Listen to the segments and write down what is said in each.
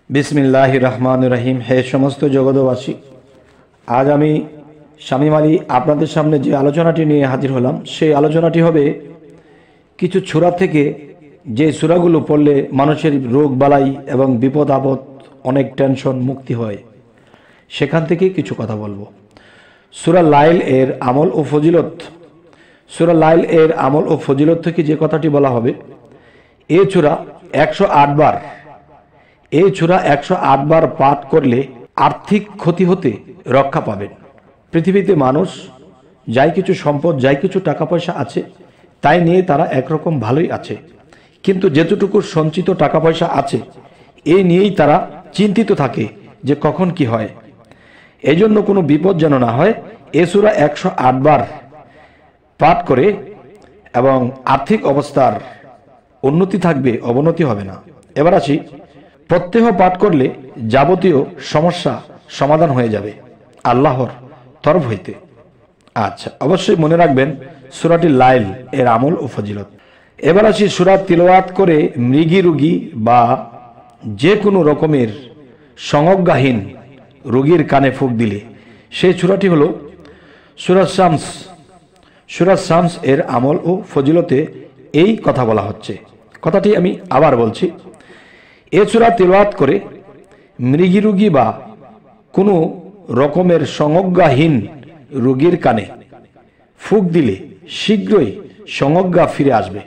বিসমিল্লাহির রহমানির রহিম। হে সমস্ত জগৎবাসী, আজ আমি শামীম আলী আপনাদের সামনে যে আলোচনাটি নিয়ে হাজির হলাম, সেই আলোচনাটি হবে কিছু সূরা থেকে, যে সূরাগুলো পড়লে মানুষের রোগ বালাই এবং বিপদ আপদ, অনেক টেনশন মুক্তি হয়, সেখান থেকে কিছু কথা বলবো। সূরা লাইল এর আমল ও ফজিলত। সূরা লাইল এর আমল ও ফজিলত থেকে যে কথাটি বলা হবে, এই সূরা 108 বার, এই সূরা 108 বার পাঠ করলে আর্থিক ক্ষতি হতে রক্ষা পাবেন। পৃথিবীতে মানুষ যাই কিছু সম্পদ, যাই কিছু টাকা পয়সা আছে, তাই নিয়ে তারা একরকম ভালোই আছে, কিন্তু যেটুকু সঞ্চিত টাকা পয়সা আছে, এই নিয়েই তারা চিন্তিত থাকে যে কখন কি হয়। এই জন্য কোনো বিপদ যেন না হয়, এ সূরা 108 বার পাঠ করে এবং আর্থিক অবস্থার উন্নতি থাকবে, অবনতি হবে না। এবার আসি, প্রত্যহ পাঠ করলে যাবতীয় সমস্যা সমাধান হয়ে যাবে আল্লাহর তরফ হইতে। আচ্ছা, অবশ্যই মনে রাখবেন সূরাটি লাইল এর আমল ও ফজিলত। এবার আসি, সূরা তিলাওয়াত করে মৃগী রোগী বা যে কোনো রকমের সংজ্ঞাহীন রোগীর কানে ফুঁক দিলে, সেই সূরাটি হলো সূরা শামস। সূরা শামস এর আমল ও ফজিলতে এই কথা বলা হচ্ছে। কথাটি আমি আবার বলছি, এ সূরা তিলাওয়াত করে মৃগী রোগী বা কোনো রকমের সংজ্ঞাহীন রোগীর কানে ফুঁক দিলে শীঘ্রই সংজ্ঞা ফিরে আসবে।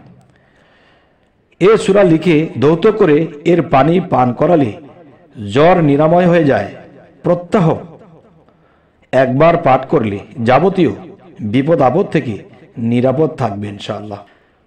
এ সূরা লিখে ধৌত করে এর পানি পান করালে জ্বর নিরাময় হয়ে যায়। প্রত্যহ একবার পাঠ করলে যাবতীয় বিপদ আপদ থেকে নিরাপদ থাকবে ইনশাআল্লাহ।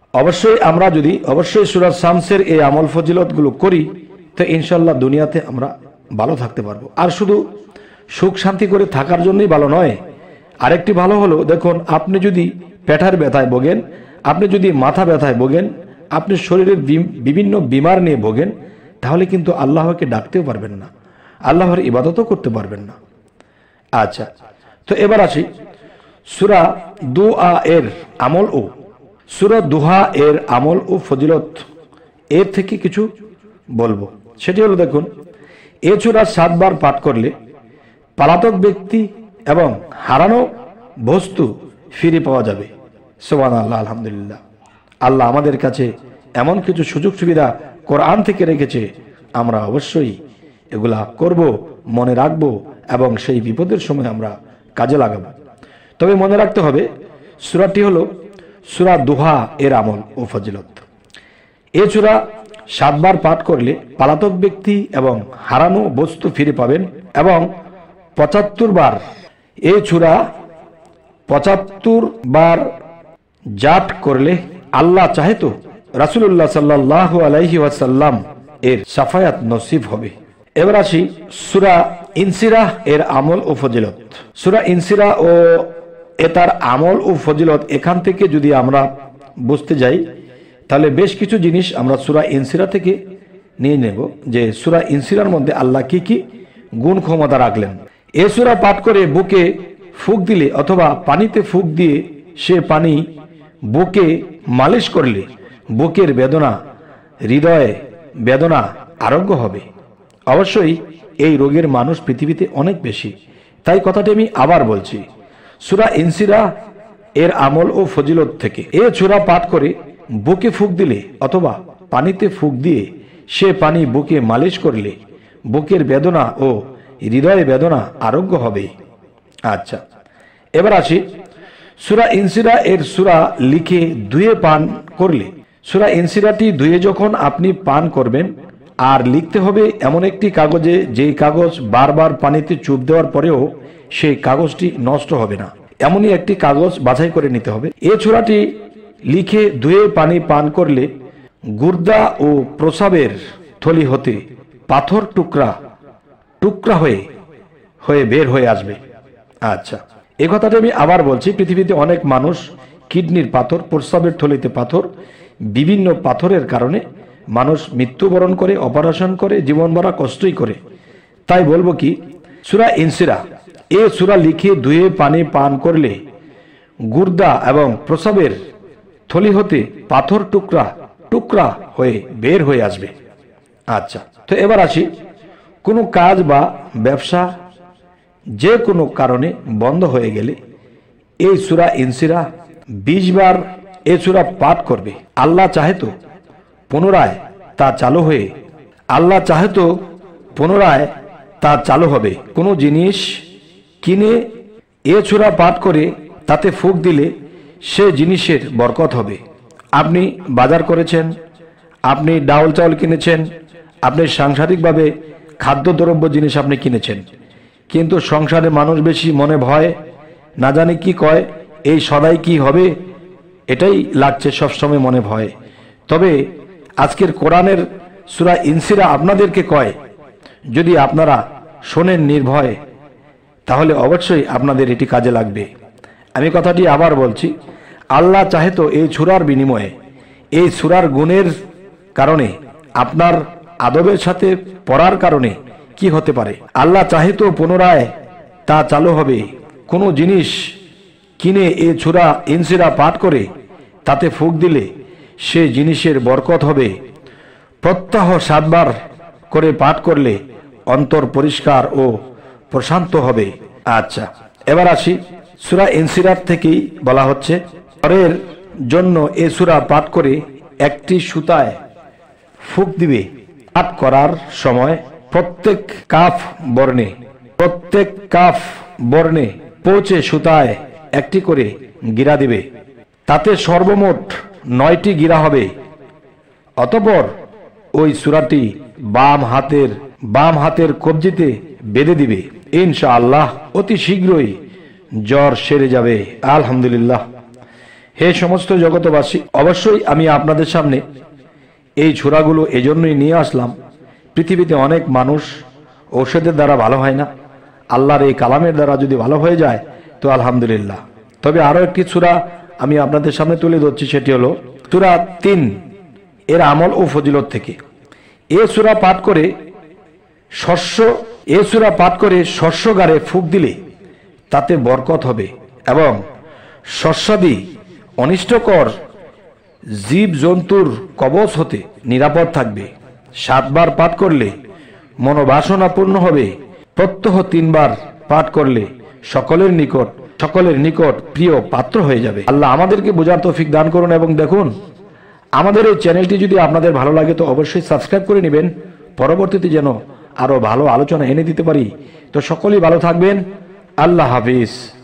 অবশ্যই সূরা শামসের এই আমল ফজিলতগুলো করি, তো ইনশাআল্লাহ দুনিয়াতে আমরা ভালো থাকতে পারবো। আর শুধু সুখ শান্তি করে থাকার জন্যই ভালো নয়, আরেকটি ভালো হলো, দেখুন, আপনি যদি পেটের ব্যথায় ভোগেন, আপনি যদি মাথা ব্যথায় ভোগেন, আপনি শরীরের বিভিন্ন বিমার নিয়ে ভোগেন, তাহলে কিন্তু আল্লাহকে ডাকতেও পারবেন না, আল্লাহর ইবাদতও করতে পারবেন না। আচ্ছা, তো এবার আসি সূরা দুআ এর আমল ও সূরা দুহা এর আমল ও ফজিলত, এর থেকে কিছু বলবো। সেটি হলো, দেখুন, এ সূরা 7 বার পাঠ করলে পলাতক ব্যক্তি এবং হারানো বস্তু ফিরে পাওয়া যাবে। সুবহানাল্লাহ, আলহামদুলিল্লাহ। আল্লাহ আমাদের কাছে এমন কিছু সুযোগ সুবিধা কোরআন থেকে রেখেছে, আমরা অবশ্যই এগুলা করব, মনে রাখবো এবং সেই বিপদের সময় আমরা কাজে লাগাবো। তবে মনে রাখতে হবে, সূরাটি হলো সূরা দুহা এর আমল ও ফজিলত। এ সূরা 7 বার পাঠ করলে পলাতক ব্যক্তি এবং হারানো বস্তু ফিরে পাবেন, এবং 75 বার, এই সূরা 75 বার জাপ করলে আল্লাহ চাহে তো রাসূলুল্লাহ সাল্লাল্লাহু আলাইহি ওয়াসাল্লাম এর শাফায়াত নসিব হবে। এবার আসি সূরা ইনসিরাহ এর আমল ও ফজিলত। সূরা ইনসিরাহ ও এটার আমল ও ফজিলত, এখান থেকে যদি আমরা বুঝতে যাই, তাহলে বেশ কিছু জিনিস আমরা সূরা ইনসিরাহ থেকে নিয়ে নেব, যে সূরা ইনসিরার মধ্যে আল্লাহ কি কি গুণ ক্ষমতা রাখলেন। এ সূরা পাঠ করে বুকে ফুঁক দিলে অথবা পানিতে ফুঁক দিয়ে সে পানি বুকে মালিশ করলে বুকের বেদনা, হৃদয়ে বেদনা আরোগ্য হবে। অবশ্যই এই রোগের মানুষ পৃথিবীতে অনেক বেশি, তাই কথাটি আমি আবার বলছি, সূরা ইনসিরাহ এর আমল ও ফজিলত থেকে এ সূরা পাঠ করে বুকে ফুঁক দিলে অথবা পানিতে ফুঁক দিয়ে সে পানি বুকে মালিশ করলে বুকের বেদনা ও হৃদয়ে বেদনা আরোগ্য হবে। আচ্ছা, এবার আসি, সূরা ইনসিরাহ এর সূরা লিখে ধুয়ে পান করলে, সূরা ইনসিরাহটি ধুয়ে যখন আপনি পান করবেন, আর লিখতে হবে এমন একটি কাগজে, যেই কাগজ বারবার পানিতে চুপ দেওয়ার পরেও সেই কাগজটি নষ্ট হবে না, এমনই একটি কাগজ বাছাই করে নিতে হবে। এই সূরাটি লিখে ধুয়ে পানি পান করলে গুর্দা ও প্রস্রাবের থলি হতে পাথর টুকরা টুকরা হয়ে বের হয়ে আসবে। আচ্ছা, এই কথাটা আমি আবার বলছি, পৃথিবীতে অনেক মানুষ কিডনির পাথর, প্রস্রাবের থলিতে পাথর, বিভিন্ন পাথরের কারণে মানুষ মৃত্যুবরণ করে, অপারেশন করে, জীবনভরা কষ্টই করে। তাই বলবো কি, সূরা ইনসিরাহ এ সূরা লিখে ধুয়ে পানি পান করলে গুর্দা এবং প্রস্রাবের থলি হতে পাথর টুকরা টুকরা হয়ে বের হয়ে আসবে। আচ্ছা। তো এবার আসি, কোনো কাজ বা ব্যবসা যে কোনো কারণে বন্ধ হয়ে গেলে এই সূরা ইনসিরা 20 বার এই সূরা পাঠ করবে। আল্লাহ চাহে তো পুনরায় তা চালু হবে। কোনো জিনিস কিনে এ সূরা পাঠ করে তাতে ফুঁক দিলে সে জিনিসের বরকত হবে। আপনি বাজার করেছেন, আপনি ডাউল চাউল কিনেছেন, আপনি সাংসারিকভাবে খাদ্যদ্রব্য জিনিস আপনি কিনেছেন, কিন্তু সংসারে মানুষ বেশি, মনে ভয়, না জানি কি কয়, এই সদাই কি হবে, এটাই লাগছে সবসময় মনে ভয়। তবে আজকের কোরআনের সূরা ইনসিরা আপনাদেরকে কয়, যদি আপনারা শোনেন নির্ভয়ে, তাহলে অবশ্যই আপনাদের এটি কাজে লাগবে। আমি কথাটি আবার বলছি, আল্লাহ চাহে তো এই সূরার বিনিময়ে, এই সূরার গুণের কারণে, আপনার আদবের সাথে পড়ার কারণে কি হতে পারে, আল্লাহ চাহে তো পুনরায় তা চালু হবে। কোনো জিনিস কিনে এই সূরা ইনসিরা পাঠ করে তাতে ফুঁক দিলে সে জিনিসের বরকত হবে। প্রত্যহ 7 বার করে পাঠ করলে অন্তর পরিষ্কার ও প্রশান্ত হবে। আচ্ছা, এবার আসি, সূরা ইনসিরাত থেকেই বলা হচ্ছে, পরের জন্য এ সূরা পাঠ করে একটি সুতায় ফুঁক দিবে। পাঠ করার সময় প্রত্যেক কাফ বর্ণে পৌঁছে সুতায় একটি করে গিরা দিবে। তাতে সর্বমোট 9টি গিরা হবে। অতঃপর ওই সূরাটি বাম হাতের কবজিতে বেঁধে দিবে। ইনশাআল্লাহ অতি শীঘ্রই জ্বর সেরে যাবে। আলহামদুলিল্লাহ। হে সমস্ত জগতবাসী, অবশ্যই আমি আপনাদের সামনে এই সূরাগুলো এজন্যই নিয়ে আসলাম, পৃথিবীতে অনেক মানুষ ঔষধের দ্বারা ভালো হয় না, আল্লাহর এই কালামের দ্বারা যদি ভালো হয়ে যায় তো আলহামদুলিল্লাহ। তবে আরো একটি সূরা আমি আপনাদের সামনে তুলে ধরছি, সেটি হলো সূরা 3 এর আমল ও ফজিলত থেকে। এ সূরা পাঠ করে শস্যগারে ফুঁক দিলে তাতে বরকত হবে এবং শস্যাদি অনিষ্টকর জীব জন্তুর কবচ হতে নিরাপদ থাকবে। 7 বার পাঠ করলে মনোবাসনা পূর্ণ হবে। প্রত্যহ 3 বার পাঠ করলে সকলের নিকট প্রিয় পাত্র হয়ে যাবে। আল্লাহ আমাদেরকে বোঝার তৌফিক দান করুন। এবং দেখুন, আমাদের এই চ্যানেলটি যদি আপনাদের ভালো লাগে তো অবশ্যই সাবস্ক্রাইব করে নেবেন, পরবর্তীতে যেন আরো ভালো আলোচনা এনে দিতে পারি। তো সকলেই ভালো থাকবেন। আল্লাহ হাফিজ।